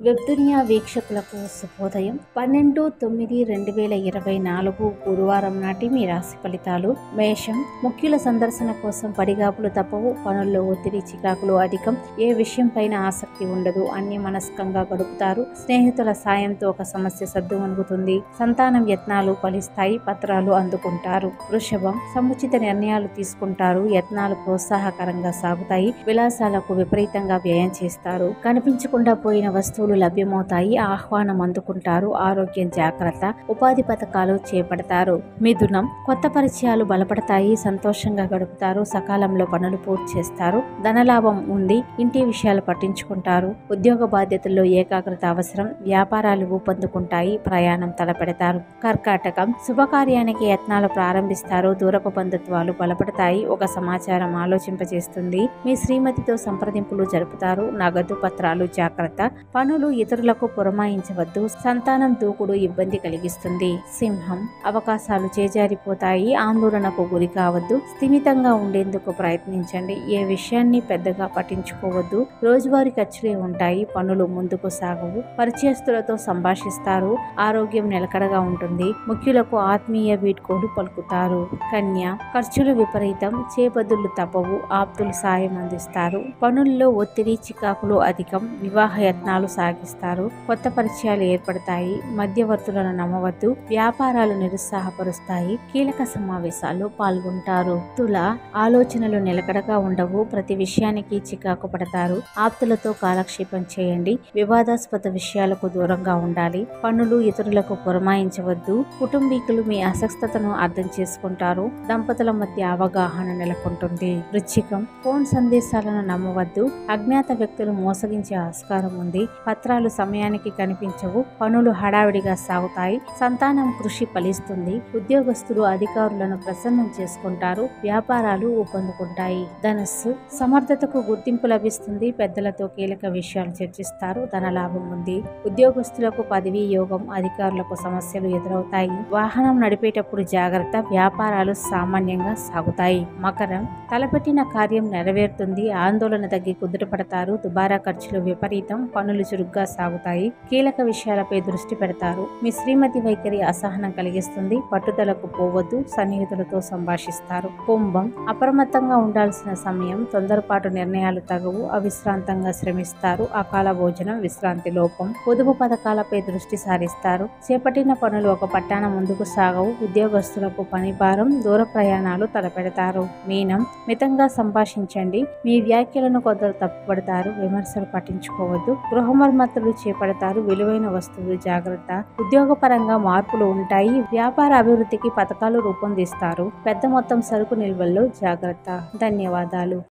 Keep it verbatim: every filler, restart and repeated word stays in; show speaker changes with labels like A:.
A: వెబ్దునియా వీక్షకులకు శుభోదయం. పన్నెండు తొమ్మిది రెండు వేల ఇరవై నాలుగు గురువారం నాటి మీ రాశి ఫలితాలు. మేషం. ముఖ్యుల సందర్శన కోసం పడిగాపులు తప్పవు. పనుల్లో ఒత్తిడి, చికాకులు అధికం. ఏ విషయం పైన ఆసక్తి ఉండదు. అన్యమనస్కంగా గడుపుతారు. స్నేహితుల సాయంతో ఒక సమస్య సద్దుమణుగుతుంది. సంతానం యత్నాలు ఫలిస్తాయి. పత్రాలు అందుకుంటారు. వృషభం. సముచిత నిర్ణయాలు తీసుకుంటారు. యత్నాలు ప్రోత్సాహకరంగా సాగుతాయి. విలాసాలకు విపరీతంగా వ్యయం చేస్తారు. కనిపించకుండా పోయిన వస్తువులు లభ్యమవుతాయి. ఆహ్వానం అందుకుంటారు. ఆరోగ్యం జాగ్రత్త. ఉపాధి పథకాలు చేపడతారు. మిథునం. కొత్త పరిచయాలు బలపడతాయి. సంతోషంగా గడుపుతారు. సకాలంలో పనులు పూర్తి చేస్తారు. ధనలాభం ఉంది. ఇంటి విషయాలు పట్టించుకుంటారు. ఉద్యోగ బాధ్యతల్లో ఏకాగ్రత అవసరం. వ్యాపారాలు ఊపందుకుంటాయి. ప్రయాణం తలపెడతారు. కర్కాటకం. శుభకార్యానికి యత్నాలు ప్రారంభిస్తారు. దూరపు బంధుత్వాలు బలపడతాయి. ఒక సమాచారం ఆలోచింపజేస్తుంది. మీ శ్రీమతితో సంప్రదింపులు జరుపుతారు. నగదు పత్రాలు జాగ్రత్త. పనులు ఇతరులకు పురమాయించవద్దు. సంతానం దూకుడు ఇబ్బంది కలిగిస్తుంది. సింహం. అవకాశాలు చేజారిపోతాయి. ఆందోళనకు గురి కావద్దు. స్థిమితంగా ఉండేందుకు ప్రయత్నించండి. ఏ విషయాన్ని పెద్దగా పట్టించుకోవద్దు. రోజువారీ ఖర్చులే ఉంటాయి. పనులు ముందుకు సాగవు. పరిచయస్తులతో సంభాషిస్తారు. ఆరోగ్యం నిలకడగా ఉంటుంది. ముఖ్యులకు ఆత్మీయ వీడ్కోలు పలుకుతారు. కన్య. ఖర్చులు విపరీతం. చేపదులు తప్పవు. ఆప్తులు సాయం అందిస్తారు. పనుల్లో ఒత్తిడి, చికాకులు అధికం. వివాహ యత్నాలు సాగిస్తారు. కొత్త పరిచయాలు ఏర్పడతాయి. మధ్యవర్తులను నమ్మవద్దు. వ్యాపారాలు నిరుత్సాహపరుస్తాయి. కీలక సమావేశాల్లో పాల్గొంటారు. తుల. ఆలోచనలు నిలకడగా ఉండవు. ప్రతి విషయానికి చికాకు పడతారు. ఆప్తులతో కాలక్షేపం చేయండి. వివాదాస్పద విషయాలకు దూరంగా ఉండాలి. పనులు ఇతరులకు పురమాయించవద్దు. కుటుంబీకులు మీ అస్వస్థతను అర్థం చేసుకుంటారు. దంపతుల మధ్య అవగాహన నెలకొంటుంది. వృశ్చికం. ఫోన్ సందేశాలను నమ్మవద్దు. అజ్ఞాత వ్యక్తులు మోసగించే ఆస్కారం ఉంది. పత్రాలు సమయానికి కనిపించవు. పనులు హడావిడిగా సాగుతాయి. సంతానం కృషి ఫలిస్తుంది. ఉద్యోగస్తులు అధికారులను ప్రసన్నం చేసుకుంటారు. వ్యాపారాలు ఊపందుకుంటాయి. ధనస్సు. సమర్థతకు గుర్తింపు లభిస్తుంది. పెద్దలతో కీలక విషయాలు చర్చిస్తారు. ధనలాభం ఉంది. ఉద్యోగస్తులకు పదవీ యోగం. అధికారులకు సమస్యలు ఎదురవుతాయి. వాహనం నడిపేటప్పుడు జాగ్రత్త. వ్యాపారాలు సామాన్యంగా సాగుతాయి. మకరం. తలపెట్టిన కార్యం నెరవేరుతుంది. ఆందోళన తగ్గి కుదుటపడతారు. దుబారా ఖర్చులు విపరీతం. పనులు చురుగ్గా సాగుతాయి. కీలక విషయాలపై దృష్టి పెడతారు. మీ శ్రీమతి వైఖరి అసహనం కలిగిస్తుంది. పట్టుదలకు పోవద్దు. సన్నిహితులతో సంభాషిస్తారు. కుంభం. అప్రమత్తంగా ఉండాల్సిన సమయం. తొందరపాటు నిర్ణయాలు తగవు. అవిశ్రాంతంగా శ్రమిస్తారు. అకాల భోజనం, విశ్రాంతి లోపం. పొదుపు పథకాలపై దృష్టి సారిస్తారు. చేపట్టిన పనులు ఒక పట్టాన ముందుకు సాగవు. ఉద్యోగస్తులకు పని భారం. దూర ప్రయాణాలు తలపెడతారు. మీనం. మితంగా సంభాషించండి. మీ వ్యాఖ్యలను కొందరు తప్పుపడతారు. విమర్శలు పట్టించుకోవద్దు. గృహ మరమ్మతులు చేపడతారు. విలువైన వస్తువులు జాగ్రత్త. ఉద్యోగపరంగా మార్పులు ఉంటాయి. వ్యాపార అభివృద్ధికి పథకాలు రూపొందిస్తారు. పెద్ద మొత్తం సరుకు నిల్వల్లో జాగ్రత్త. ధన్యవాదాలు.